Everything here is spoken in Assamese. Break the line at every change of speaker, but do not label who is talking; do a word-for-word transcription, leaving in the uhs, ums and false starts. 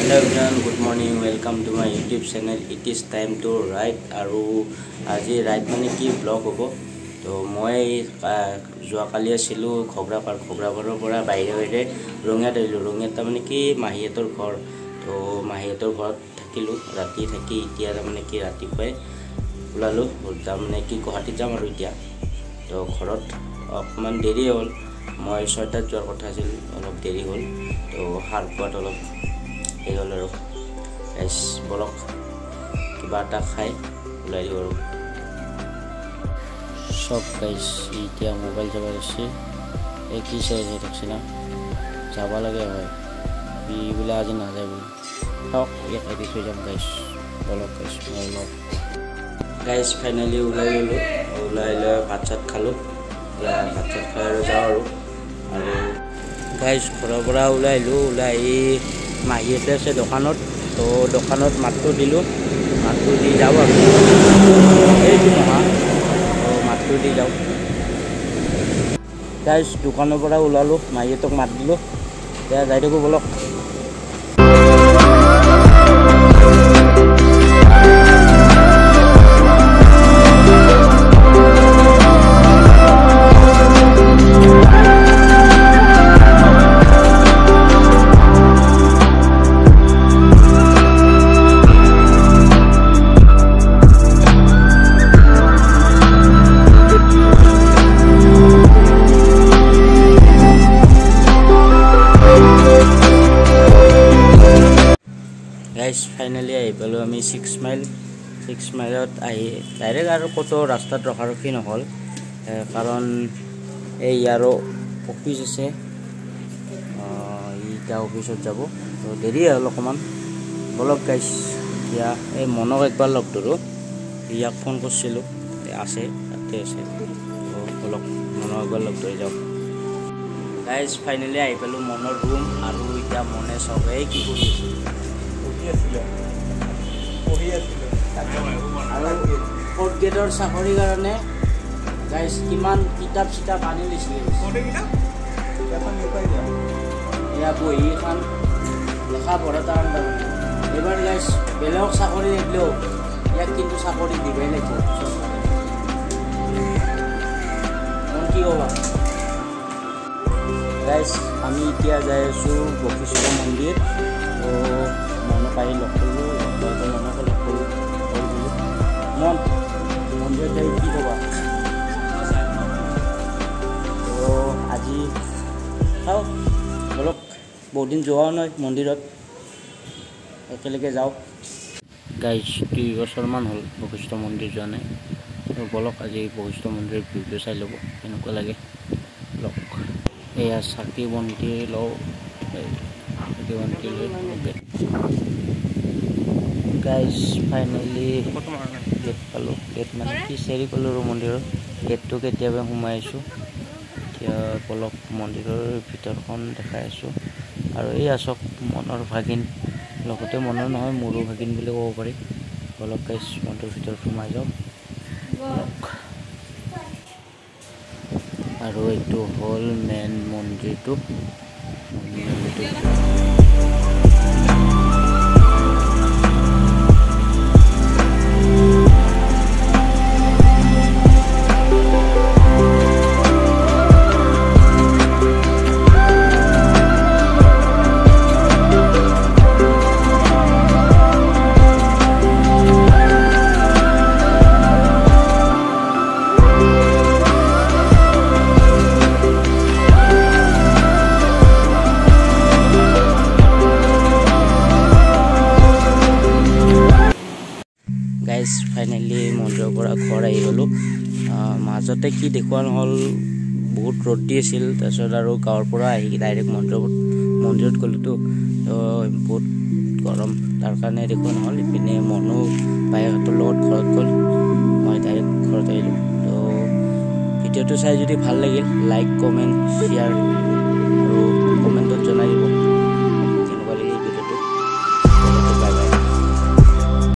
Hello everyone, good morning. Welcome to my YouTube channel. It is time to write. Aru aji write mane ki vlog hobo. To moi joa kali asilu khobra par khobra parar pora baire baire Rongia dailu Rongia ta mane ki mahietor ghor. To mahietor ghor thakilu rati thaki itia ta mane ki rati pai ulalu ta mane ki Guwahati jam aru itia. To ghorot okman deri hol. Moi ছয়টা joar kotha asil olop deri hol. To har puat olop এগুলো গাইস ব্লগ কিবাটা খাই ওলাই দিব সব গাইস ইতিয়া মোবাইল চাবা আছে এই কি চাই দেখছ না যাবা লাগে হয় বিবিলা আজি না যাবি সব এক এদি থৈ যাম guys vlog guys vlog guys finally ওলাই গলো ওলাই লৈ ভাত চাত খালো ইয়া ভাত চাত খাই আৰু যাও আৰু আৰু গাইস ঘৰৰ পৰা ওলাইলো ওলাই মাহি আছে দোকানত তো দোকানত মাতটো দিলো মাতটো দি যাও আৰু এইটো নহয় তো মাতটো দি যাও গাইস দোকানৰ পৰা ওলালো মাহিতক মাত দিলো এতিয়া যাই থাকো বলক guys finally I palo ami six mile six mile ot ahi direct aru koto rasta rokharokhi নহল karon ei aro office ase ita office ot jabo to deri hol okoman bolok guys ya ei monok ekbar log doro iyak phone korsilu ase ate ase to bolok monok ekbar log dori jao guys finally I palo monor room aru ita mone sobe ki kori fourth grader চাকৰি কাৰণে গাইস কিমান কিতাপ চিতাপ আনি লিছিলে কোনে কিতাপ এখন লিখাই দিয়া ইয়া বহি খান লেখা পঢ়া তাৰ এবাৰ গাইস বেলেগ চাকৰি দিলেও ইয়াক কিন্তু চাকৰি দিবই লাগিব মন কি হ'ব গাইস আমি এতিয়া যাই আছো বশিষ্ঠ মন্দিৰ ও মন পাই লখলো লখলো মন লখলো মন মন্দিৰ যাই কি হবা তো আজি খাও বলক বহুত দিন যোৱা নাই মন্দিৰত একেলগে যাও গাইস দুই বছৰ মান হল বশিষ্ঠ মন্দিৰ যোৱা নাই তো বলক আজি বশিষ্ঠ মন্দিৰৰ ভিডিও চাই লব এনেকুৱা লাগে লক এয়া চাকি বন্তি লও চাকি বন্তি লৈ guys finally get palo get mane ki seri kolor mondiror get to ketiabe humai asu tia polok mondiror bhitor kon dekhai asu aru ei asok monor bhagin lokote monor nohoy muru bhagin bile kobo pari polok guys mondir bhitor humai jao aru etu hol main mondir tu guys finally মন্দিৰৰ পৰা ঘৰ আহি গলো মাজতে কি দেখুৱান হল বহুত ৰদ দি আছিল তাৰছত আৰু গাঁৱৰ পৰা আহি ডাইৰেক্ট মন্দিৰত মন্দিৰত গলো তো বহুত গৰম তাৰ কাৰণে দেখুৱান হল ইপিনে মনো বাইহাতৰ লগত ঘৰত গল মই ডাইৰেক্ট ঘৰত আহিলো তো ভিডিওটো চাই যদি ভাল লাগিল লাইক কমেন্ট শেয়াৰ